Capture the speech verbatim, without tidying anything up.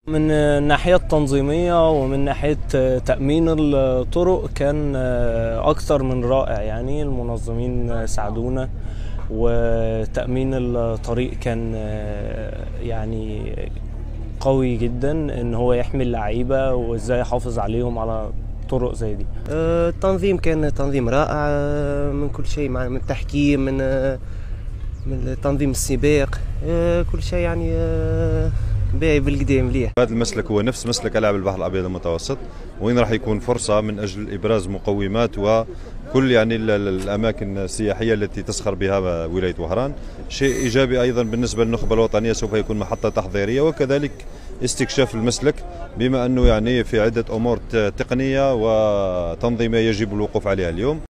من الناحية التنظيمية ومن ناحية تأمين الطرق كان أكثر من رائع، يعني المنظمين ساعدونا وتأمين الطريق كان يعني قوي جدا ان هو يحمي اللعيبة وازاي يحافظ عليهم على طرق زي دي. التنظيم كان تنظيم رائع من كل شيء، من التحكيم، من من تنظيم السباق، كل شيء يعني باهي بالقدام مليح. هذا المسلك هو نفس مسلك ألعاب البحر الأبيض المتوسط، وين راح يكون فرصة من أجل إبراز مقومات وكل يعني الأماكن السياحية التي تسخر بها ولاية وهران. شيء إيجابي أيضا بالنسبة للنخبة الوطنية، سوف يكون محطة تحضيرية وكذلك استكشاف المسلك، بما أنه يعني في عدة أمور تقنية وتنظيمية يجب الوقوف عليها اليوم.